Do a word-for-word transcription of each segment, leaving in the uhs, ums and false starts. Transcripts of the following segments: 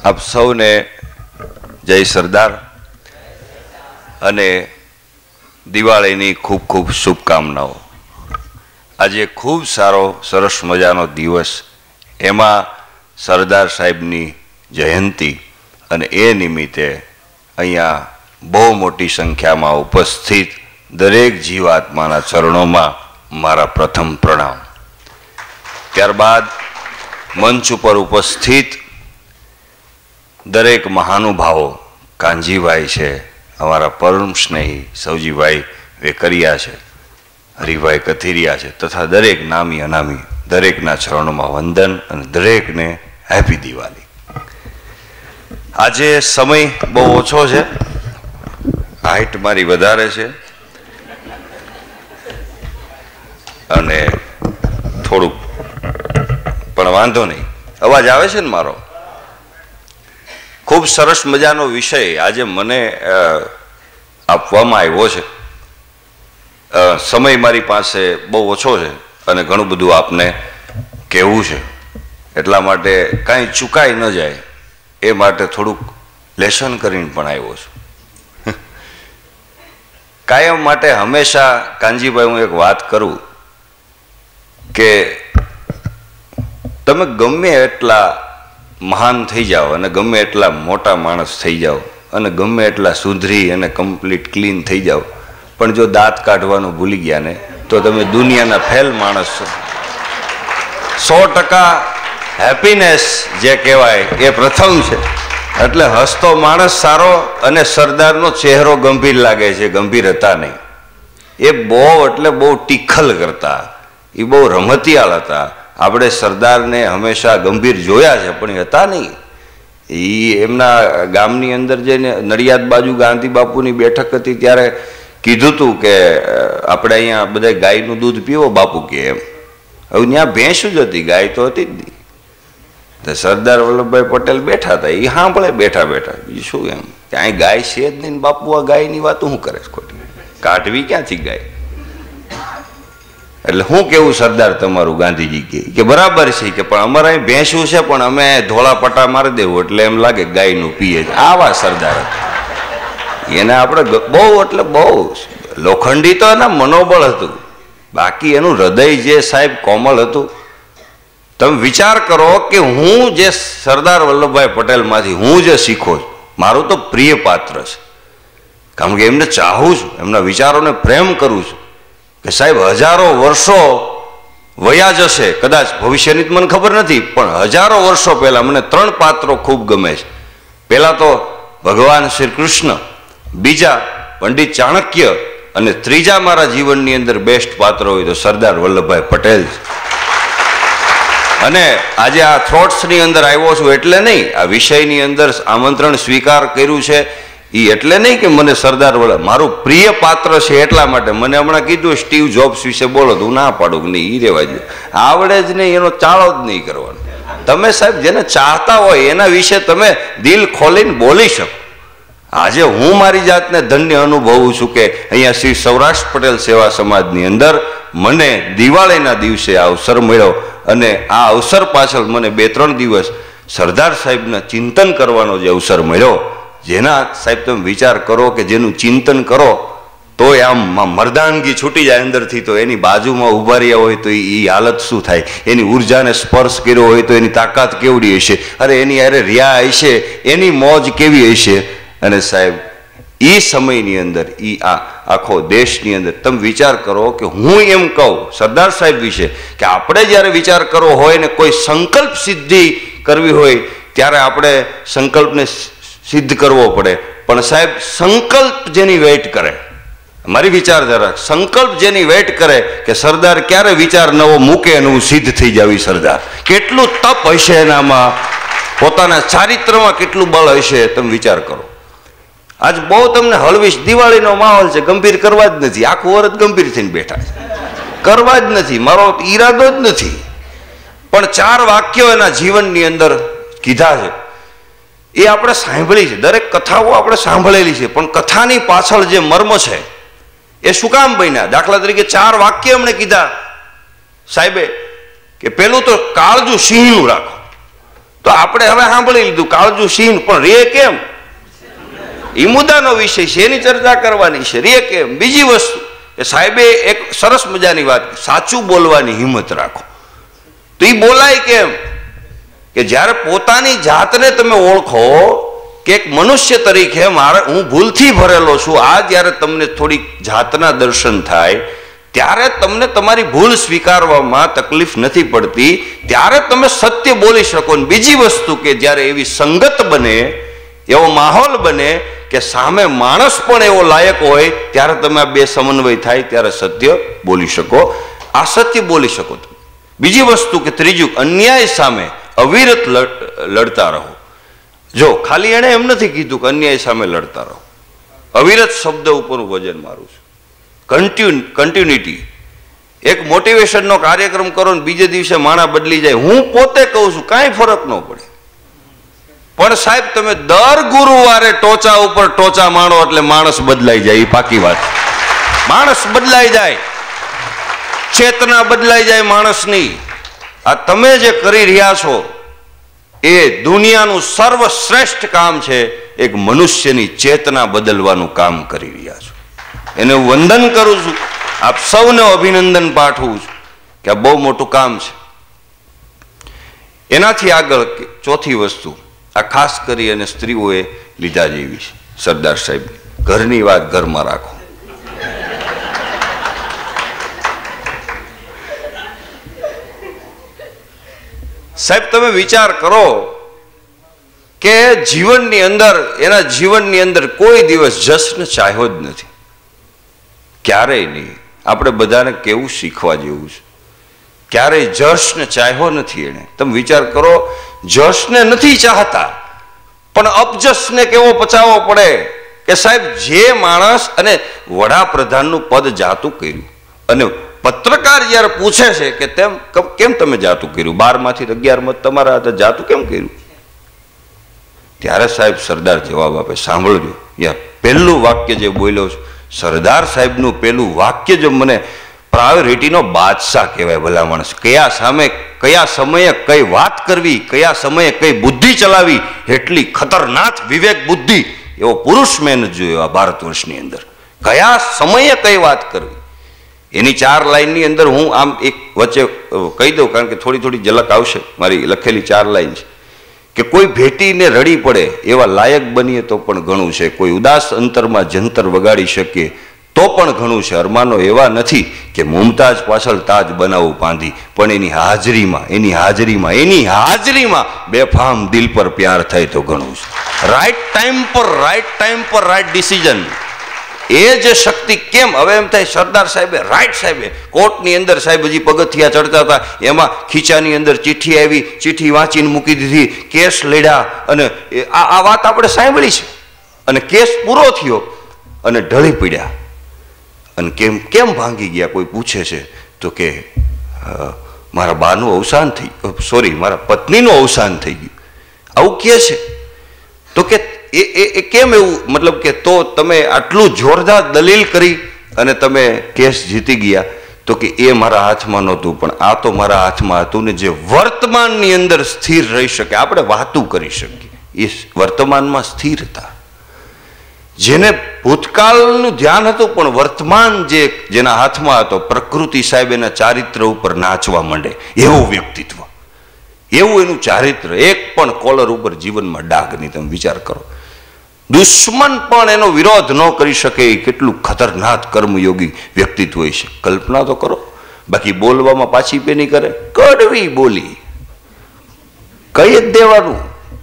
આપ સૌને જય સરદાર અને દિવાળીની ખૂબ ખૂબ શુભકામનાઓ। આજે ખૂબ સારો સરસ મજાનો દિવસ, એમાં સરદાર સાહેબની જયંતિ અને એ નિમિત્તે અહીંયા બહુ મોટી સંખ્યામાં ઉપસ્થિત દરેક જીવાત્માના ચરણોમાં મારા પ્રથમ પ્રણામ। ત્યારબાદ મંચ ઉપર ઉપસ્થિત દરેક મહાનુભાવો, કાનજીભાઈ છે, અમારા પરમ સ્નેહી સૌજીભાઈ વેકરિયા છે, હરિભાઈ કથિરિયા છે, તથા દરેક નામી અનામી દરેકના ચરણોમાં વંદન અને દરેકને હેપી દિવાળી। આજે સમય બહુ ઓછો છે, હાઈટ મારી વધારે છે અને થોડુંક પણ વાંધો નહીં, અવાજ આવે છે ને મારો? ખૂબ સરસ મજાનો વિષય આજે મને આપવામાં આવ્યો છે। સમય મારી પાસે બહુ ઓછો છે અને ઘણું બધું આપને કહેવું છે, એટલા માટે કાંઈ ચૂકાઈ ન જાય એ માટે થોડુંક લેસન કરીને પણ આવ્યો છું। કાયમ માટે હંમેશા કાનજીભાઈ હું એક વાત કરું કે તમે ગમે એટલા મહાન થઈ જાઓ અને ગમે એટલા મોટા માણસ થઈ જાઓ અને ગમે એટલા સુધરી અને કમ્પ્લીટ ક્લીન થઈ જાઓ, પણ જો દાંત કાઢવાનું ભૂલી ગયા ને તો તમે દુનિયાના ફેલ માણસ છો। સો ટકા હેપીનેસ જે કહેવાય એ પ્રથમ છે, એટલે હસતો માણસ સારો અને સરદારનો ચહેરો ગંભીર લાગે છે, ગંભીર હતા નહીં। એ બહુ એટલે બહુ ટીખલ કરતા, એ બહુ રમતિયાળ હતા। આપણે સરદારને હંમેશા ગંભીર જોયા છે પણ એ હતા નહીં। એ એમના ગામની અંદર જઈને નડિયાદ બાજુ ગાંધી બાપુની બેઠક હતી ત્યારે કીધું હતું કે આપણે અહીંયા બધા ગાયનું દૂધ પીવો બાપુ કે એમ। હવે ત્યાં ભેંસ જ હતી, ગાય તો હતી જ નહીં। તો સરદાર વલ્લભભાઈ પટેલ બેઠા હતા, એ સાંભળે બેઠા બેઠા, બીજું શું એમ કે અહીં ગાય છે જ નહીં, બાપુ આ ગાયની વાત શું કરે ખોટી, કાઢવી ક્યાંથી ગાય? એટલે હું કેવું સરદાર તમારું? ગાંધીજી કે બરાબર છે કે પણ અમારે અહીં ભેંસું છે પણ અમે ધોળા પટા મારી દેવું એટલે એમ લાગે ગાયનું પીએ છે, આવા સરદાર હતા। એને આપણે બહુ એટલે બહુ લોખંડી તો એના મનોબળ હતું, બાકી એનું હૃદય જે સાહેબ કોમળ હતું। તમે વિચાર કરો કે હું જે સરદાર વલ્લભભાઈ પટેલમાંથી હું જે શીખો છું, મારું તો પ્રિય પાત્ર છે, કારણ કે એમને ચાહું છું, એમના વિચારોને પ્રેમ કરું છું કે સાહેબ હજારો વર્ષો વયા જશે, કદાચ ભવિષ્યની મને ખબર નથી, પણ હજારો વર્ષો પહેલા મને ત્રણ પાત્રો ખૂબ ગમે છે। પહેલા તો ભગવાન શ્રી કૃષ્ણ, બીજા પંડિત ચાણક્ય અને ત્રીજા મારા જીવનની અંદર બેસ્ટ પાત્ર હોય તો સરદાર વલ્લભભાઈ પટેલ છે। અને આજે આ થોટ્સની અંદર આવ્યો છું એટલે નહીં, આ વિષયની અંદર આમંત્રણ સ્વીકાર કર્યું છે એ એટલે નહીં કે મને સરદાર વલ્લભ મારું પ્રિય પાત્ર છે એટલા માટે। મને હમણાં કીધું સ્ટીવ જોબ્સ વિશે બોલો તો હું ના પાડું કે નહીં, એ રહેવા દે, આવડે જ નહીં, એનો ચાળો જ નહીં કરવાનો। તમે સાહેબ જેને ચાહતા હોય એના વિશે તમે દિલ ખોલીને બોલી શકો। આજે હું મારી જાતને ધન્ય અનુભવું છું કે અહીંયા શ્રી સૌરાષ્ટ્ર પટેલ સેવા સમાજની અંદર મને દિવાળીના દિવસે આ અવસર મળ્યો અને આ અવસર પાછળ મને બે ત્રણ દિવસ સરદાર સાહેબના ચિંતન કરવાનો જે અવસર મળ્યો, જેના સાહેબ તમે વિચાર કરો કે જેનું ચિંતન કરો તો આમ મર્દાનગી છૂટી જાય અંદરથી, તો એની બાજુમાં ઊભા રહ્યા હોય તો એ હાલત શું થાય, એની ઉર્જાને સ્પર્શ કર્યો હોય તો એની તાકાત કેવડી હશે, અરે એની અરે રહ્યા હશે એની મોજ કેવી હશે। અને સાહેબ એ સમયની અંદર એ આ આખો દેશની અંદર તમે વિચાર કરો કે હું એમ કહું સરદાર સાહેબ વિશે કે આપણે જ્યારે વિચાર કરવો હોય ને કોઈ સંકલ્પ સિદ્ધિ કરવી હોય ત્યારે આપણે સંકલ્પને સિદ્ધ કરવો પડે, પણ સાહેબ સંકલ્પ જેની વેઇટ કરે, મારી વિચારધારા, સંકલ્પ જેની વેઇટ કરે કે સરદાર ક્યારે વિચાર નવો મૂકે અને હું સિદ્ધ થઈ જાવી સરદાર, કેટલું તપ હશે એનામાં, પોતાના ચારિત્રમાં કેટલું બળ હશે, તમે વિચાર કરો। આજ બહુ તમને હળવીશ દિવાળીનો માહોલ છે, ગંભીર કરવા જ નથી, આખું વર્ષ ગંભીર થઈને બેઠા છે, કરવા જ નથી, મારો ઈરાદો જ નથી, પણ ચાર વાક્યો એના જીવનની અંદર કીધા છે એ આપણે સાંભળી છે, દરેક કથાઓ આપણે સાંભળેલી છે, પણ કથાની પાછળ જે મર્મ છે એ શું કામ બન્યા? દાખલા તરીકે ચાર વાક્ય એમણે કીધા સાહેબે કે પેલું તો કાળજું સિંહનું રાખો, તો આપણે હવે સાંભળી લીધું કાળજું સિંહ, પણ રે કેમ એ મુદ્દાનો વિષય છે, એની ચર્ચા કરવાની છે. રે કેમ? બીજી વસ્તુ કે સાહેબે એક સરસ મજાની વાત, સાચું બોલવાની હિંમત રાખો. તો એ બોલાય કેમ? કે જ્યારે પોતાની જાતને તમે ઓળખો કે એક મનુષ્ય તરીકે મારે હું ભૂલથી ભરેલો છું, આ જ્યારે તમને થોડીક જાતના દર્શન થાય ત્યારે તમને તમારી ભૂલ સ્વીકારવામાં તકલીફ નથી પડતી, ત્યારે તમે સત્ય બોલી શકો. બીજી વસ્તુ કે જ્યારે એવી સંગત બને, એવો માહોલ બને કે સામે માણસ પણ એવો લાયક હોય, ત્યારે તમે આ બે સમન્વય થાય ત્યારે સત્ય બોલી શકો. આ સત્ય બોલી શકો. બીજી વસ્તુ કે ત્રીજું, અન્યાય સામે અવિરત લડતા રહો. જો ખાલી એણે એમ નથી કીધું કે અન્યાય સામે લડતા રહો, અવિરત શબ્દ ઉપર હું વજન મારું છું. Continue continuity. એક મોટિવેશનનો કાર્યક્રમ કરો ને બીજે દિવસે માણા બદલી જાય, હું પોતે કહું છું કાંઈ ફરક ન પડે. પણ સાહેબ તમે દર ગુરુવારે ટોચા ઉપર ટોચા માણો એટલે માણસ બદલાઈ જાય, એ પાકી વાત. માણસ બદલાઈ જાય, ચેતના બદલાઈ જાય માણસની. આ તમે જે કરી રહ્યા છો એ દુનિયાનું સર્વશ્રેષ્ઠ કામ છે. એક મનુષ્યની ચેતના બદલવાનું કામ કરી રહ્યા છો. એને હું વંદન કરું છું, આપ સૌને અભિનંદન પાઠવું છું કે આ બહુ મોટું કામ છે. એનાથી આગળ ચોથી વસ્તુ આ ખાસ કરી અને સ્ત્રીઓએ લીધા જેવી છે. સરદાર સાહેબ, ઘરની વાત ઘરમાં રાખો. સાહેબ તમે વિચાર કરો કે જીવનની અંદર, એના જીવનની અંદર કોઈ દિવસ જશ્ન ચાહ્યો જ નથી, ક્યારેય નહીં. આપણે બધાને કેવું શીખવા જેવું છે. ક્યારેય જશ્ન ચાહ્યો નથી એને. તમે વિચાર કરો, જશ્ન નથી ચાહતા પણ અપજશને કેવો પચાવવો પડે કે સાહેબ જે માણસ અને વડાપ્રધાનનું પદ જાતું કર્યું, અને પત્રકાર જ્યારે પૂછે છે કે તેમ કેમ તમે જાતું કર્યું, બાર માંથી અગિયાર મત તમારા હતા, જાતું કેમ કર્યું? ત્યારે સાહેબ સરદાર જવાબ આપે. સાંભળજો, યાર પહેલું વાક્ય જે બોલ્યો છે સરદાર સાહેબનું પહેલું વાક્ય જો મને પ્રાયોરિટીનો બાદશાહ કહેવાય. ભલા માણસ કયા સામે કયા સમયે કઈ વાત કરવી, કયા સમયે કઈ બુદ્ધિ ચલાવી, એટલી ખતરનાક વિવેક બુદ્ધિ એવો પુરુષ મેં જોયો આ ભારત વર્ષની અંદર. કયા સમયે કઈ વાત કરવી, એની ચાર લાઈનની અંદર હું આમ એક વચ્ચે કહી દઉં, કારણ કે થોડી થોડી ઝલક આવશે. મારી લખેલી ચાર લાઈન છે કે કોઈ ભેટીને રડી પડે એવા લાયક બનીએ તો પણ ઘણું છે, કોઈ ઉદાસ અંતરમાં જંતર વગાડી શકીએ તો પણ ઘણું છે. અરમાનો એવા નથી કે મુમતાજ પાછળ તાજ બનાવવું બાંધી, પણ એની હાજરીમાં એની હાજરીમાં એની હાજરીમાં બેફામ દિલ પર પ્યાર થાય તો ઘણું છે. રાઈટ ટાઈમ પર રાઈટ ટાઈમ પર રાઈટ ડિસિઝન, એ જે શક્તિ. કેમ હવે એમ થાય સરદાર સાહેબે રાઈટ સાહેબે કોર્ટની અંદર સાહેબ હજી પગથિયા ચડતા હતા, એમાં ખીચાની અંદર ચિઠ્ઠી આવી, ચિઠ્ઠી વાંચીને મૂકી દીધી, કેસ લડ્યા, અને આ આ વાત આપણે સાંભળી છે. અને કેસ પૂરો થયો અને ઢળી પડ્યા. અને કેમ કેમ ભાંગી ગયા કોઈ પૂછે છે તો કે મારા બાનું અવસાન થઈ, સોરી મારા પત્નીનું અવસાન થઈ ગયું, આવું કહે છે. તો કે એ એ કેમ એવું, મતલબ કે તો તમે આટલું જોરદાર દલીલ કરી અને તમે કેસ જીતી ગયા? તો કે એ મારા હાથમાં નહોતું, પણ આ તો મારા હાથમાં હતું ને. જે વર્તમાનની અંદર સ્થિર રહી શકે, આપણે વાતું કરી શકીએ, એ વર્તમાનમાં સ્થિર હતા. જેને ભૂતકાળનું ધ્યાન હતું પણ વર્તમાન જે જેના હાથમાં હતો, પ્રકૃતિ સાહેબ એના ચારિત્ર ઉપર નાચવા માંડે એવું વ્યક્તિત્વ, એવું એનું ચારિત્ર. એક પણ કોલર ઉપર જીવનમાં ડાઘ નહીં. તમે વિચાર કરો, દુશ્મન પણ એનો વિરોધ ન કરી શકે એ કેટલું ખતરનાક કર્મયોગી વ્યક્તિત્વ હોય છે. કલ્પના તો કરો. બાકી બોલવામાં પાછી પેની કરે, કડવી બોલી કઈ જ દેવાનું,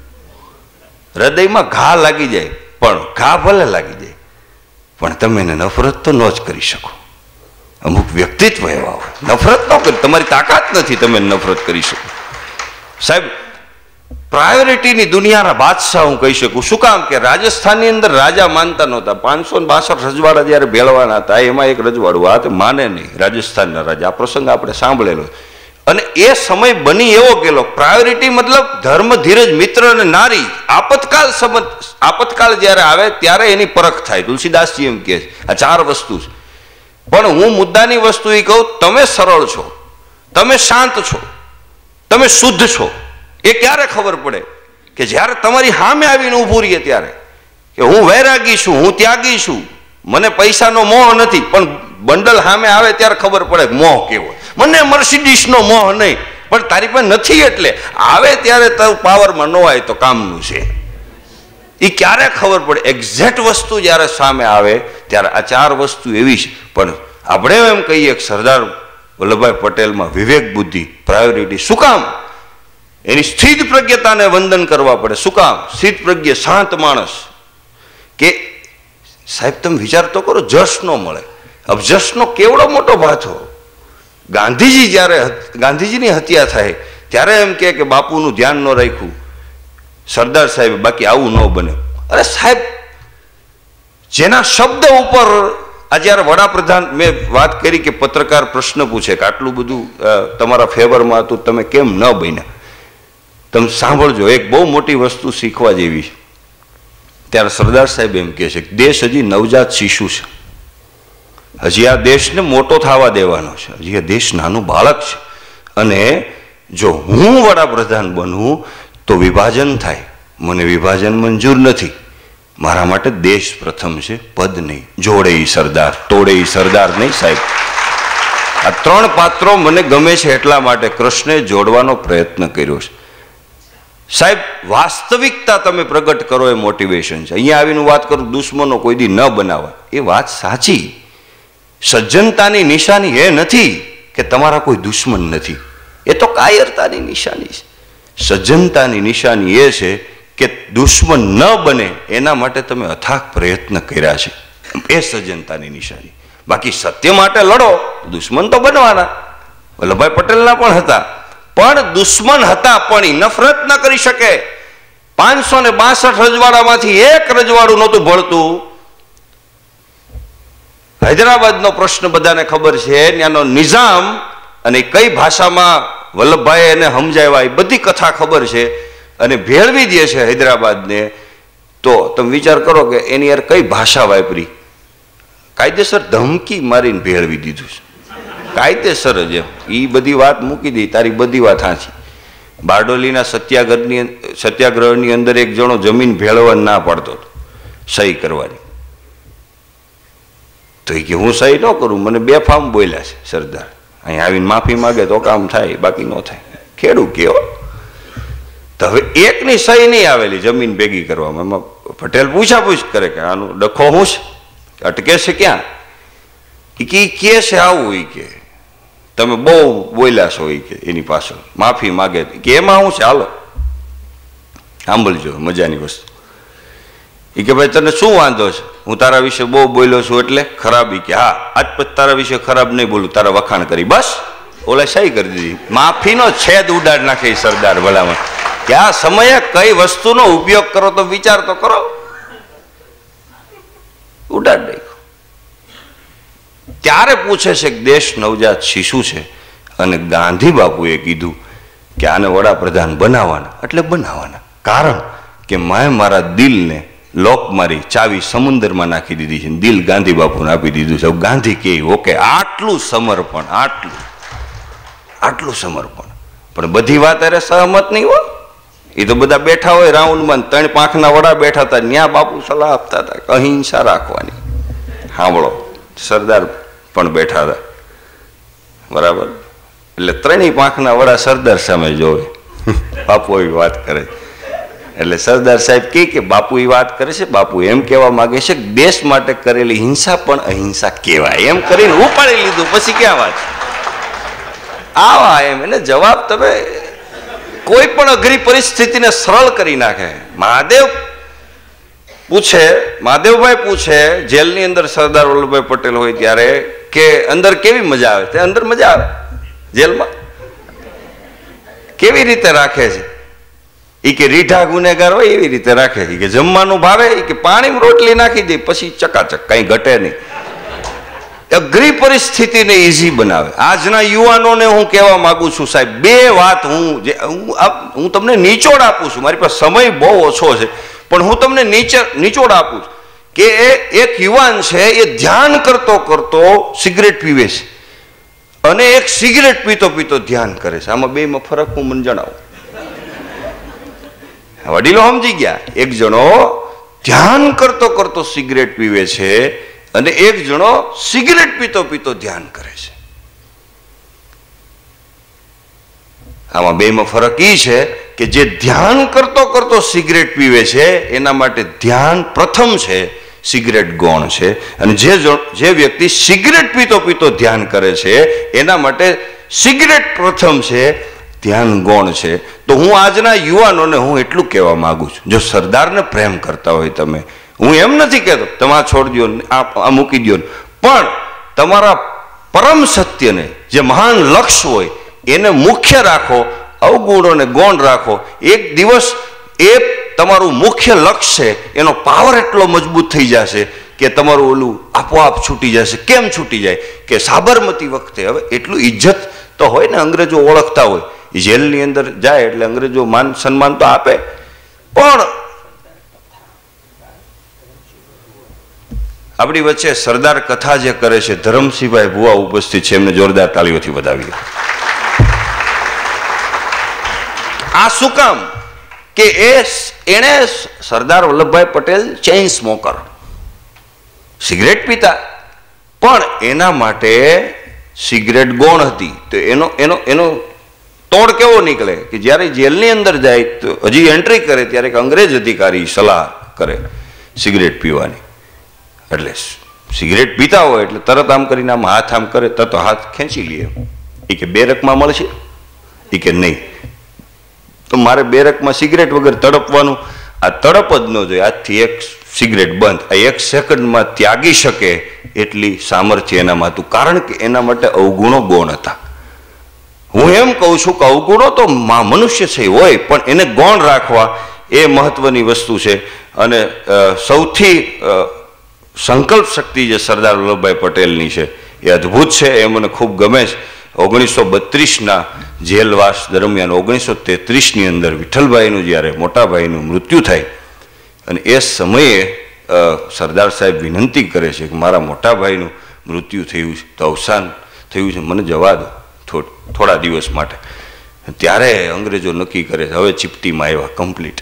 હૃદયમાં ઘા લાગી જાય, પણ ઘા ભલે લાગી જાય પણ તમે એને નફરત તો ન જ કરી શકો. અમુક વ્યક્તિત્વ એવા હોય, નફરત ન કરી, તમારી તાકાત નથી તમે નફરત કરી શકો. સાહેબ પ્રાયોરિટીની દુનિયાના બાદશાહ હું કહી શકું. શું કામ કે રાજસ્થાનની અંદર રાજા માનતા નહોતા. પાંચસો ને બાસઠ રજવાડા જ્યારે ભેળવાના હતા, એમાં એક રજવાડું આ માને નહીં, રાજસ્થાનના રાજા. આ પ્રસંગ આપણે સાંભળેલો. અને એ સમય બની એવો ગયેલો. પ્રાયોરિટી મતલબ ધર્મ, ધીરજ, મિત્ર અને નારી. આપતકાળ સમજ આપતકાળ જ્યારે આવે ત્યારે એની પરખ થાય. તુલસીદાસજી એમ કહે છે આ ચાર વસ્તુ છે. પણ હું મુદ્દાની વસ્તુ એ કહું, તમે સરળ છો, તમે શાંત છો, તમે શુદ્ધ છો, એ ક્યારે ખબર પડે? કે જ્યારે તમારી સામે આવીને ઊભું રહીએ ત્યારે કે હું વૈરાગી છું, હું ત્યાગી છું, મને પૈસાનો મોહ નથી. પણ બંડલ સામે આવે ત્યારે ખબર પડે મોહ કેવો. મને મર્સિડીઝનો મોહ નહીં, પણ તારી પાસે નથી એટલે આવે ત્યારે તારું પાવરમાં ન હોય તો કામનું છે. એ ક્યારે ખબર પડે? એક્ઝેક્ટ વસ્તુ જ્યારે સામે આવે ત્યારે આ ચાર વસ્તુ એવી છે. પણ આપણે એમ કહીએ કે સરદાર વલ્લભભાઈ પટેલમાં વિવેક બુદ્ધિ પ્રાયોરિટી. શું કામ? એની સ્થિત પ્રજ્ઞતાને વંદન કરવા પડે. શું કામ? સ્થિત પ્રજ્ઞ શાંત માણસ. કે સાહેબ તમે વિચાર તો કરો, જશ ન મળે. હવે જશનો કેવડો મોટો ભાથો. ગાંધીજી જ્યારે ગાંધીજીની હત્યા થાય ત્યારે એમ કે બાપુનું ધ્યાન ન રાખ્યું સરદાર સાહેબ, બાકી આવું ન બને. અરે સાહેબ, જેના શબ્દ ઉપર આ જ્યારે વડાપ્રધાન, મેં વાત કરી કે પત્રકાર પ્રશ્ન પૂછે કે આટલું બધું તમારા ફેવરમાં હતું, તમે કેમ ન બન્યા? તમે સાંભળજો, એક બહુ મોટી વસ્તુ શીખવા જેવી છે. ત્યારે સરદાર સાહેબ એમ કહે છે કે દેશ હજી નવજાત શિશુ છે, હજી આ દેશને મોટો થવા દેવાનો છે, હજી આ દેશ નાનું બાળક છે. અને જો હું વડાપ્રધાન બનવું તો વિભાજન થાય, મને વિભાજન મંજૂર નથી. મારા માટે દેશ પ્રથમ છે, પદ નહીં. જોડે ઈ સરદાર, તોડે ઈ સરદાર નહીં સાહેબ. આ ત્રણ પાત્રો મને ગમે છે એટલા માટે કૃષ્ણે જોડવાનો પ્રયત્ન કર્યો છે. સાહેબ, વાસ્તવિકતા તમે પ્રગટ કરો એ મોટિવેશન છે. અહીંયા આવીને વાત કરું દુશ્મનો કોઈ દી ન બનાવવા, એ વાત સાચી. સજ્જનતાની નિશાની એ નથી કે તમારા કોઈ દુશ્મન નથી, એ તો કાયરતાની નિશાની છે. સજ્જનતાની નિશાની એ છે કે દુશ્મન ન બને એના માટે તમે અથાગ પ્રયત્ન કર્યા છે, એ સજ્જનતાની નિશાની. બાકી સત્ય માટે લડો, દુશ્મન તો બનવાના. વલ્લભભાઈ પટેલના પણ હતા, પણ દુશ્મન હતા પણ એ નફરત ન કરી શકે. પાંચસો ને બાસઠ રજવાડામાંથી એક રજવાડું નહોતું ભળતું. હૈદરાબાદનો પ્રશ્ન બધાને ખબર છે, ત્યાંનો નિઝામ અને કઈ ભાષામાં વલ્લભભાઈ એને સમજાવ્યા એ બધી કથા ખબર છે. અને ભેળવી દે છે હૈદરાબાદને. તો તમે વિચાર કરો કે એની યાર કઈ ભાષા વાપરી, કાયદેસર ધમકી મારીને ભેળવી દીધું છે. કાયદેસર જ એમ. એ બધી વાત મૂકી દઈ, તારી બધી વાત સાચી. બારડોલીના સત્યાગ્રહની સત્યાગ્રહની અંદર એક જણો જમીન ભેળવવા ના પાડતો હતો સહી કરવાની. તો એ કે હું સહી ન કરું, મને બે ફાર્મ બોલ્યા છે સરદાર, અહીં આવીને માફી માગે તો કામ થાય, બાકી ન થાય. ખેડૂત કેવો. તો હવે એકની સહી નહીં આવેલી જમીન ભેગી કરવામાં. એમાં પટેલ પૂછાપૂછ કરે કે આનું ડખો શું છે, અટકે છે ક્યાં? એ કે કે છે આવું, એ કે તમે બહુ બોલ્યા છો, એ કે એની પાછળ માફી માગે કે એમાં શું છે, હાલો સાંભળજો મજાની વસ્તુ. એ કે ભાઈ તને શું વાંધો છે, હું તારા વિશે બહુ બોલ્યો છું એટલે ખરાબ? એ કે હા, આજ પછી તારા વિશે ખરાબ નહીં બોલું, તારા વખાણ કરી. બસ ઓલા સહી કરી દીધી. માફીનો છેદ ઉડાડ નાખે સરદાર ભલામણ. કે આ સમયે કઈ વસ્તુનો ઉપયોગ કરો તો વિચાર તો કરો. ઉડાડ નાખ્યો. ત્યારે પૂછે છે કે દેશ નવજાત શિશુ છે અને ગાંધી બાપુએ કીધું કે આને વડાપ્રધાન બનાવવાના, એટલે બનાવવાના. કારણ કે મેં મારા દિલને લોક મારી ચાવી સમુદ્રમાં નાખી દીધી છે, દિલ ગાંધી બાપુને આપી દીધું છે. ગાંધી કે ઓકે, આટલું સમર્પણ, આટલું આટલું સમર્પણ. પણ બધી વાત અરે સહમત નહીં હોય. એ તો બધા બેઠા હોય રાઉન્ડમાં, ત્રણ પાંખના વડા બેઠા હતા, ત્યાં બાપુ સલાહ આપતા હતા અહિંસા રાખવાની. સાંભળો, સરદાર પણ બેઠા હતા, બરાબર. એટલે ત્રણેય પાંખના વડા સરદાર સામે જોવે, બાપુ એવી વાત કરે. એટલે સરદાર સાહેબ કહે કે બાપુ એ વાત કરે છે, બાપુ એમ કહેવા માંગે છે કે દેશ માટે કરેલી હિંસા પણ અહિંસા કહેવાય. એમ કરીને ઉપાડી લીધું. પછી ક્યાં વાત આવા એમ એને જવાબ. તમે કોઈ પણ અઘરી પરિસ્થિતિને સરળ કરી નાખે. મહાદેવ પૂછે, મહાદેવભાઈ પૂછે જેલની અંદર સરદાર વલ્લભભાઈ પટેલ હોય ત્યારે કે અંદર કેવી મજા આવે? તે અંદર મજા આવે. જેલમાં કેવી રીતે રાખે છે? એ કે રીઢા ગુનેગાર હોય એવી રીતે રાખે છે. કે જમવાનું ભાવે, એ કે પાણીમાં રોટલી નાખી દે, પછી ચકાચક, કઈ ઘટે નહીં. અઘરી પરિસ્થિતિને ઈઝી બનાવે. આજના યુવાનોને હું કહેવા માંગુ છું સાહેબ, બે વાત હું જે હું તમને નીચોડ આપું છું. મારી પાસે સમય બહુ ઓછો છે, પણ હું તમને નીચે નીચોડ આપું છું કે એક યુવાન છે, એ ધ્યાન કરતો કરતો સિગરેટ પીવે છે અને એક સિગરેટ પીતો પીતો ધ્યાન કરે છે. આમાં બેમાં ફરક હું મને જણાવું. વડીલો સમજી ગયા. એક જણો ધ્યાન કરતો કરતો સિગરેટ પીવે છે અને એક જણો સિગરેટ પીતો પીતો ધ્યાન કરે છે. આમાં બેમાં ફરક એ છે કે જે ધ્યાન કરતો કરતો સિગરેટ પીવે છે એના માટે ધ્યાન પ્રથમ છે, સિગરેટ ગૌણ છે. અને જે જે વ્યક્તિ સિગરેટ પીતો પીતો ધ્યાન કરે છે એના માટે સિગરેટ પ્રથમ છે, ધ્યાન ગૌણ છે. તો હું આજના યુવાનોને હું એટલું કહેવા માંગુ છું, જો સરદારને પ્રેમ કરતા હોય તમે, હું એમ નથી કહેતો તમે આ છોડી દો, આ મૂકી દો, પણ તમારા પરમ સત્યને, જે મહાન લક્ષ્ય હોય એને મુખ્ય રાખો, અવગુણોને ગૌણ રાખો. એક દિવસ એ તમારું મુખ્ય લક્ષ્ય છે, એનો પાવર એટલો મજબૂત થઈ જશે કે તમારું ઓલું આપોઆપ છૂટી જશે. કેમ છૂટી જાય કે સાબરમતી વખતે હવે એટલું ઇજ્જત તો હોય ને, અંગ્રેજો ઓળખતા હોય, જેલની અંદર જાય એટલે અંગ્રેજો માન સન્માન તો આપે, પણ આપણી વચ્ચે સરદાર કથા જે કરે છે ધરમસિંહભાઈ ભુવા ઉપસ્થિત છે, એમને જોરદાર તાળીઓથી વધાવીએ. આ શું કામ કે એ એણે Sardar Vallabhbhai Patel chain smoker, cigarette પીતા, પણ એના માટે સિગરેટ ગૌણ હતી. તો એનો એનો એનો તોડ કેવો નીકળે કે જ્યારે જેલની અંદર જાય તો હજી એન્ટ્રી કરે ત્યારે એક અંગ્રેજ અધિકારી સલાહ કરે સિગરેટ પીવાની. એટલે સિગરેટ પીતા હોય એટલે તરત આમ કરીને આમ હાથ આમ કરે, તરત હાથ ખેંચી લે. એ કે બેરકમાં મળશે? એ કે નહીં, તો મારે બેરકમાં સિગરેટ વગર તડપવાનું. આ તડપ જ ન જોઈએ. આજથી એક સિગરેટ બંધ, આ એક સેકન્ડમાં ત્યાગી શકે એટલી સામર્થ્ય એનામાં હતું, કારણ કે એના માટે અવગુણો ગૌણ હતા. હું એમ કહું છું કે અવગુણો તો મનુષ્ય છે હોય, પણ એને ગૌણ રાખવા એ મહત્વની વસ્તુ છે. અને સૌથી સંકલ્પ શક્તિ જે સરદાર વલ્લભભાઈ પટેલની છે એ અદ્ભુત છે, એ મને ખૂબ ગમે છે. ઓગણીસો બત્રીસના જેલવાસ દરમિયાન ઓગણીસો તેત્રીસની અંદર વિઠ્ઠલભાઈનું જ્યારે મોટાભાઈનું મૃત્યુ થાય અને એ સમયે સરદાર સાહેબ વિનંતી કરે છે કે મારા મોટાભાઈનું મૃત્યુ થયું છે, તો અવસાન થયું છે, મને જવા દો થોડા દિવસ માટે. ત્યારે અંગ્રેજો નક્કી કરે છે હવે ચીપટીમાં આવ્યા કમ્પ્લીટ,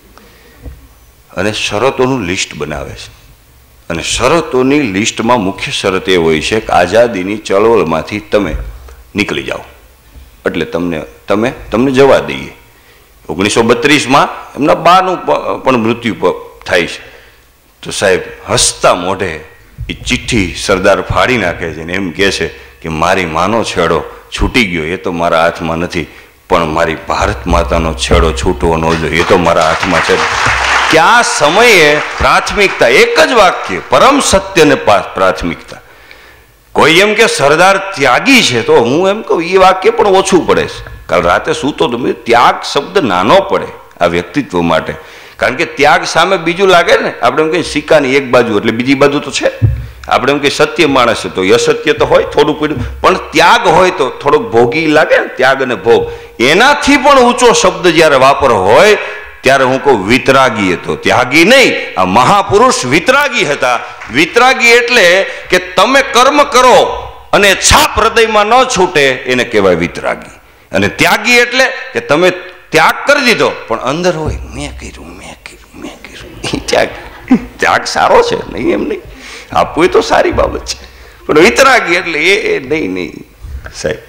અને શરતોનું લિસ્ટ બનાવે છે. અને શરતોની લિસ્ટમાં મુખ્ય શરત એ હોય છે કે આઝાદીની ચળવળમાંથી તમે નીકળી જાઓ એટલે તમને તમે તમને જવા દઈએ. ઓગણીસો બત્રીસમાં એમના બાનું પણ મૃત્યુ થાય છે. તો સાહેબ હસતા મોઢે એ ચિઠ્ઠી સરદાર ફાડી નાખે છે ને એમ કહે છે કે મારી માનો છેડો છૂટી ગયો એ તો મારા હાથમાં નથી, પણ મારી ભારત માતાનો છેડો છૂટવો ન જોઈએ એ તો મારા હાથમાં છે. કે આ સમયે પ્રાથમિકતા એક જ વાક્ય, પરમ સત્યને પ્રાથમિકતા. કોઈ એમ કે સરદાર ત્યાગી છે તો હું એમ કહું એ વાક્ય પણ ઓછું પડે છે. કાલ રાતે સૂતો તો ત્યાગ શબ્દ નાનો પડે આ વ્યક્તિત્વ માટે, કારણ કે ત્યાગ સામે બીજું લાગે ને. આપણે એમ કહીએ સિક્કાની એક બાજુ એટલે બીજી બાજુ તો છે. આપણે એમ કે સત્ય માણસ છે તો અસત્ય તો હોય થોડું પીડું, પણ ત્યાગ હોય તો થોડોક ભોગી લાગે ને. ત્યાગ અને ભોગ એનાથી પણ ઊંચો શબ્દ જ્યારે વાપર હોય ત્યારે હું કહું વિતરાગી હતો, ત્યાગી નહીં. આ મહાપુરુષ વિતરાગી હતા. વિતરાગી એટલે કે તમે કર્મ કરો અને છાપ હૃદયમાં ન છૂટે એને કહેવાય વિતરાગી. અને ત્યાગી એટલે કે તમે ત્યાગ કરી દીધો પણ અંદર હોય મેં કર્યું મેં કર્યું મેં કર્યું. ત્યાગ ત્યાગ સારો છે, નહીં એમ નહીં, આપવું તો સારી બાબત છે, પણ વિતરાગી એટલે એ નહીં નહીં. સાહેબ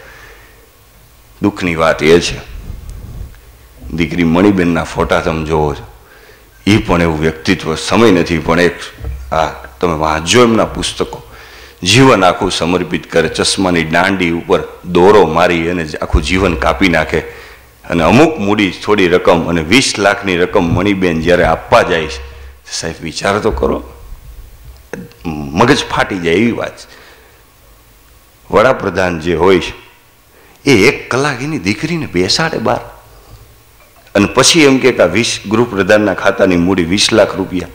દુઃખની વાત એ છે, દીકરી મણિબેનના ફોટા તમે જોવો છો, એ પણ એવું વ્યક્તિત્વ, સમય નથી પણ એક હા તમે વાંચજો એમના પુસ્તકો. જીવન આખું સમર્પિત કરે, ચશ્માની દાંડી ઉપર દોરો મારી અને આખું જીવન કાપી નાખે. અને અમુક મૂડી થોડી રકમ અને વીસ લાખની રકમ મણિબેન જ્યારે આપવા જાય છે, સાહેબ વિચાર તો કરો, મગજ ફાટી જાય એવી વાત. વડાપ્રધાન જે હોય છે એ એક કલાક એની દીકરીને બેસાડે બહાર, અને પછી એમ કે આ વીસ ગૃહપ્રધાનના ખાતાની મૂડી વીસ લાખ રૂપિયા.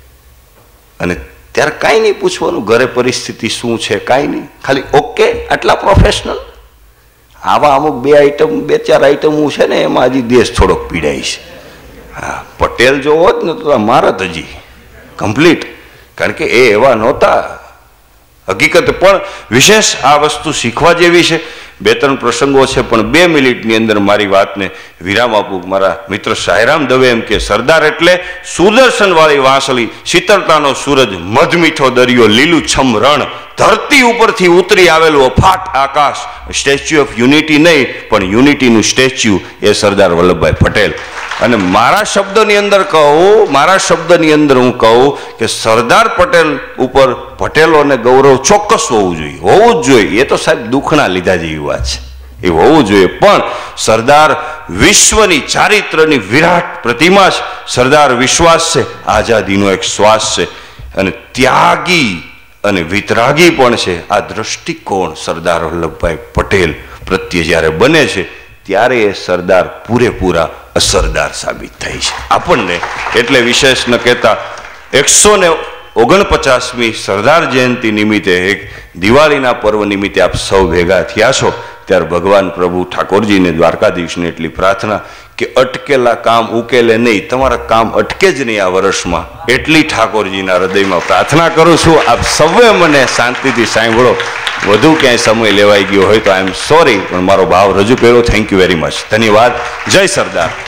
અને ત્યારે કાંઈ નહીં પૂછવાનું ઘરે પરિસ્થિતિ શું છે, કાંઈ નહીં, ખાલી ઓકે આટલા પ્રોફેશનલ. આવા અમુક બે આઈટમ બે ચાર આઈટમો છે ને એમાં હજી દેશ થોડોક પીડાય છે. હા પટેલ જો હોત ને તો મારત હજી કમ્પ્લીટ, કારણ કે એ એવા નહોતા. હકીકત પણ વિશેષ આ વસ્તુ શીખવા જેવી છે. બે ત્રણ પ્રસંગો છે, પણ બે મિનિટની અંદર મારી વાતને વિરામ આપું. મારા મિત્ર સાયરામ દવે એમ કે સરદાર એટલે સુદર્શન વાળી વાંસળી, શીતળતાનો સૂરજ, મધમીઠો દરિયો, લીલું છમ રણ, ધરતી ઉપરથી ઉતરી આવેલું અફાટ આકાશ. સ્ટેચ્યુ ઓફ યુનિટી નહીં, પણ યુનિટીનું સ્ટેચ્યુ એ સરદાર વલ્લભભાઈ પટેલ. અને મારા શબ્દની અંદર કહું મારા શબ્દની અંદર હું કહું કે સરદાર પટેલ ઉપર પટેલોને ગૌરવ ચોક્કસ હોવું જોઈએ, હોવું જ જોઈએ. એ તો સાહેબ દુઃખના લીધા જેવી વાત છે, એ હોવું જોઈએ. પણ સરદાર વિશ્વની ચારિત્રની વિરાટ પ્રતિમા છે. સરદાર વિશ્વાસ છે, આઝાદીનો એક શ્વાસ છે, અને ત્યાગી અને વિતરાગી પણ છે. આ દ્રષ્ટિકોણ સરદાર વલ્લભભાઈ પટેલ પ્રત્યે જ્યારે બને છે ત્યારે એ સરદાર પૂરેપૂરા અસરદાર સાબિત થાય છે આપણને. એટલે વિશેષ ન કહેતા એકસો ને ઓગણપચાસમી સરદાર જયંતિ નિમિત્તે, એક દિવાળીના પર્વ નિમિત્તે આપ સૌ ભેગા થયા છો, ત્યારે ભગવાન પ્રભુ ઠાકોરજીને, દ્વારકાધીશને એટલી પ્રાર્થના કે અટકેલા કામ ઉકેલે નહીં, તમારા કામ અટકે જ નહીં આ વર્ષમાં, એટલી ઠાકોરજીના હૃદયમાં પ્રાર્થના કરું છું. આપ સૌએ મને શાંતિથી સાંભળો. વધુ ક્યાંય સમય લેવાઈ ગયો હોય તો આઈ એમ સોરી, પણ મારો ભાવ રજૂ કર્યો. Thank you very much. ધન્યવાદ. જય સરદાર.